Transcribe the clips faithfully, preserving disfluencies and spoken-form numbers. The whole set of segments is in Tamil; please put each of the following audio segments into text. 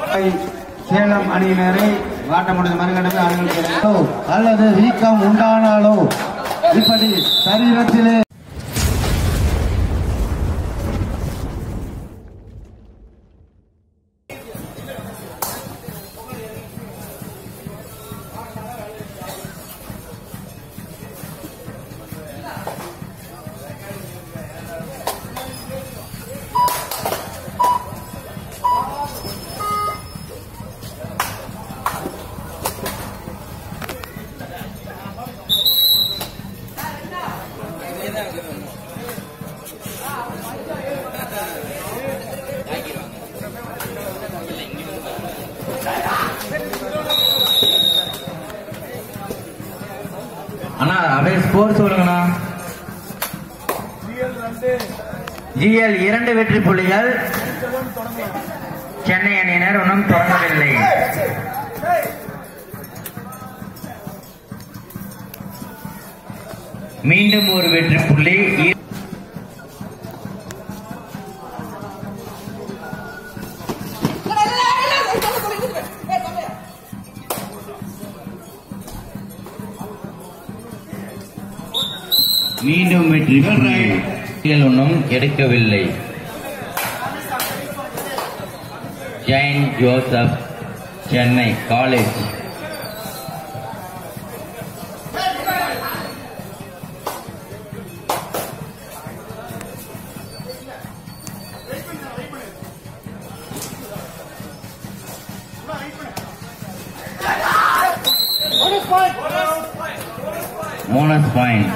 சேலம் அணியினரை வாட்ட முடிந்த மறுகணமே ஆளுநர்களோ அல்லது வீக்கம் உண்டானாலோ இப்படி சரீரத்திலே அண்ணா அப்படியே ஸ்கோர் சொல்லுங்கண்ணா. ஜிஎல் இரண்டு வெற்றி புள்ளிகள். சென்னை அணியினர் ஒன்றும் தொடங்கவில்லை. மீண்டும் ஒரு வெற்றி புள்ளி. மீண்டும் வெற்றி புள்ளி ஒன்றும் எடுக்கவில்லை. Jain Joseph Chennai college. Bonus point.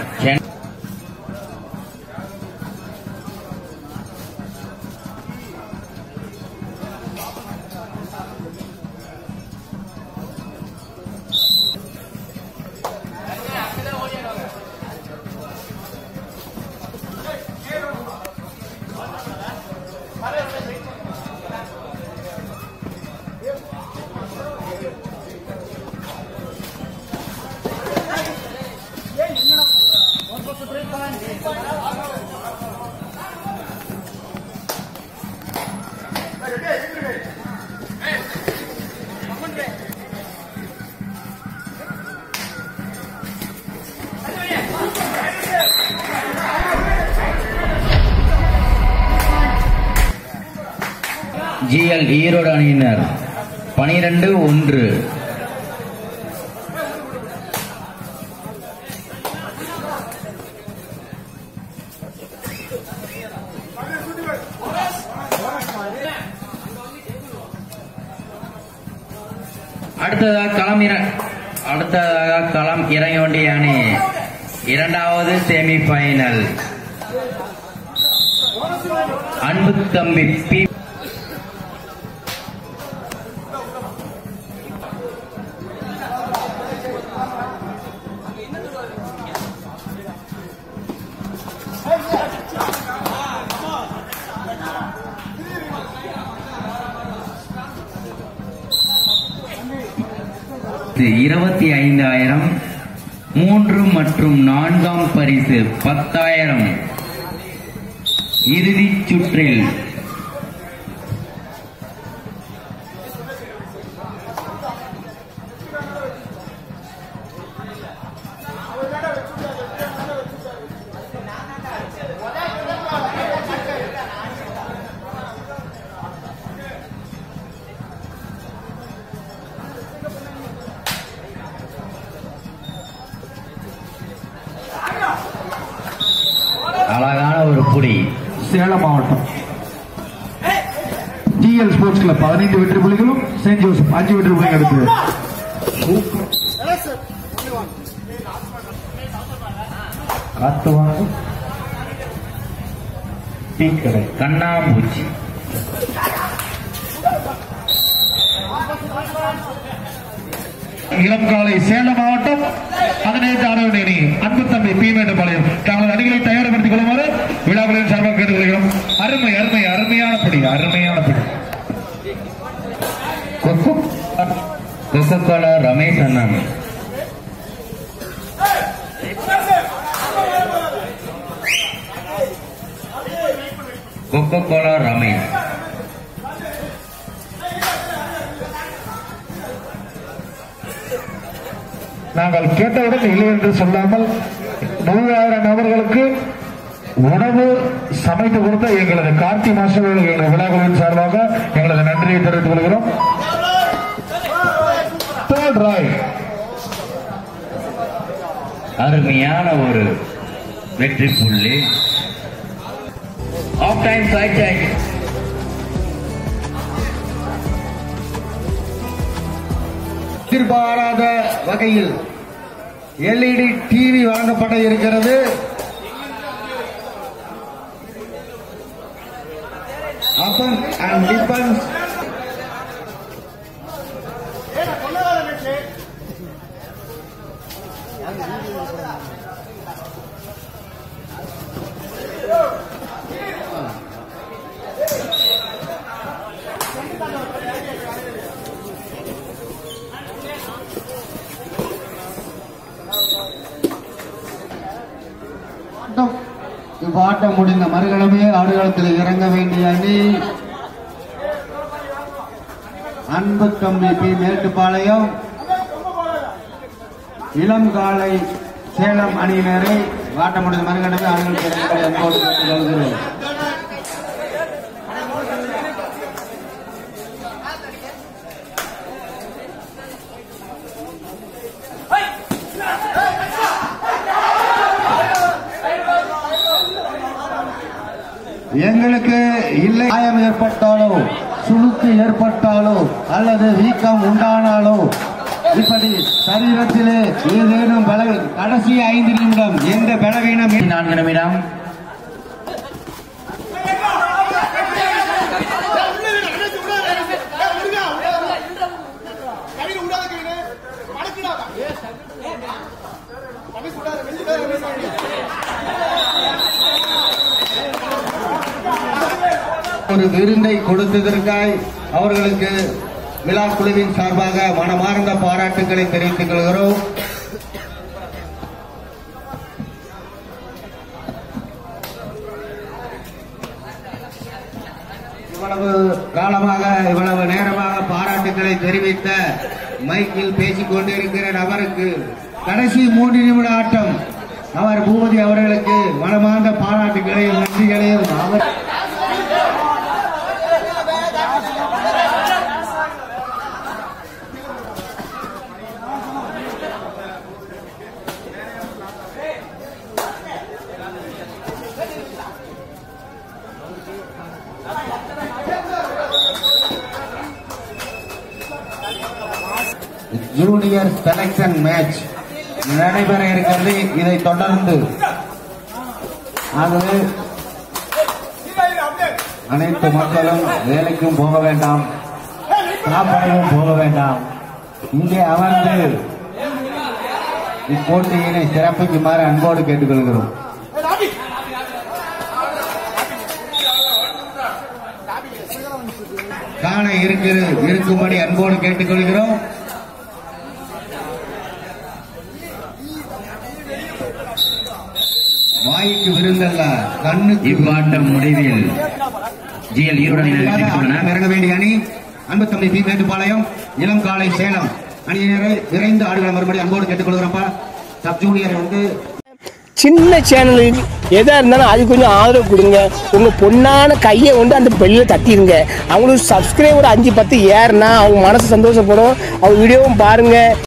ஜிஎல் ஈரோடு அணியினர் பனிரெண்டு ஒன்று. அடுத்ததாக களம் அடுத்ததாக களம் இறங்க வேண்டிய அணி இரண்டாவது செமி பைனல். அன்பு தம்பி பி இருபத்தி ஐந்தாயிரம், மூன்று மற்றும் நான்காம் பரிசு பத்தாயிரம். இறுதிச் சுற்றில் அழகான ஒரு புடி. சேலம் மாவட்டம் ஜிஎல் ஸ்போர்ட்ஸ் கிளப் பதினைந்து வெற்றி புள்ளிகளும் செயின்ட் ஜோசப் அஞ்சு வெற்றி புள்ளிகள் எடுத்து காத்துவாங்க கண்ணாம்பூச்சி. இளம் காலை சேலம் மாவட்டம் பதினைந்து ஆடவர் அணி அன்பு தம்பி பீமேட்டுப்பாளையம் தங்களது அணிகளை தயார்படுத்திக் கொள்ளுமாறு விழாக்களின் சார்பாக கேட்டுக்கொள்கிறோம். அருமை அருமை அருமையான படி அருமையான படி. கொக்கோலா ரமேஷ் அண்ணன். கொக்கோலா ரமேஷ் நாங்கள் கேட்டவுடன் இல்லை என்று சொல்லாமல் நூறாயிரம் நபர்களுக்கு உணவு சமைத்து கொடுத்த எங்களது கார்த்தி மாஸ்டர் எங்களது விழாக்களின் சார்பாக எங்களது நன்றியை தெரிவித்துக் கொள்கிறோம். அருமையான ஒரு வெற்றி புள்ளி. Half time side time. எதிர்பாராத வகையில் எல்இடி டிவி வழங்கப்பட இருக்கிறது. Offense and defense. இவ்வாட்டம் முடிந்த மறுகணமே ஆடுகளத்தில் இறங்க வேண்டிய அணி அன்பு தம்பி பி மேட்டுப்பாளையம், இளம் காலை சேலம் அணியினரை ஆட்டம் முடிந்த மறுகணமே ஆடுகளத்தில் இறங்க அன்போடு கேட்டுக்கொள்கிறோம். எங்களுக்கு இல்லை காயம் ஏற்பட்டாலோ சுளுக்கு ஏற்பட்டாலோ அல்லது வீக்கம் உண்டானாலோ இப்படி சரீரத்திலே ஏதேனும் பல கடைசி ஐந்து நிமிடம் எந்த பலவீனம் நான்கு நிமிடம். ஒரு விருந்தை கொடுத்ததற்காய் அவர்களுக்கு விழா குழுவின் சார்பாக மனமார்ந்த பாராட்டுக்களை தெரிவித்துக் கொள்கிறோம். இவ்வளவு காலமாக இவ்வளவு நேரமாக பாராட்டுக்களை தெரிவித்த மைக்கில் பேசிக் கொண்டிருக்கிற நபருக்கு கடைசி மூன்று நிமிட ஆட்டம் அவர் பூபதி அவர்களுக்கு மனமார்ந்த பாராட்டுகளையும் நன்றிகளையும் அவர் ஜூனியர் செலக்ஷன் மேட்ச் நடைபெற இருக்கிறது. இதை தொடர்ந்து ஆகவே அனைத்து மக்களும் வேலைக்கும் போக வேண்டாம், சாப்பாடும் போக வேண்டாம், இங்கே அமர்ந்து இப்போட்டியினை சிறப்பிக்குமாறு அன்போடு கேட்டுக்கொள்கிறோம். காண இருக்கிற இருக்கும்படி அன்போடு கேட்டுக்கொள்கிறோம். வாய்க்கு விருந்தல்ல கண்ணுக்கு. இவ்வாட்டம் முடிவில் ஜிஎல் ஈரோடு இறங்க வேண்டிய அணி அன்பு தம்பி பி மேட்டுப்பாளையம், இளம் காலை சேலம் அணியினரை விரைந்து ஆடுகளம் மறுபடி அன்போடு கேட்டுக்கொள்கிறோம்ப்பா. சப் ஜூனியர் வந்து சின்ன சேனலுக்கு எதா இருந்தாலும் அது கொஞ்சம் ஆதரவு கொடுங்க. உங்க பொண்ணான கையை கொண்டு அந்த பெல்லில் தட்டிடுங்க. அவங்களுக்கு சப்ஸ்கிரைபர் அஞ்சு பத்து ஏறுனா அவங்க மனசு சந்தோஷப்படும். அவங்க வீடியோவும் பாருங்க.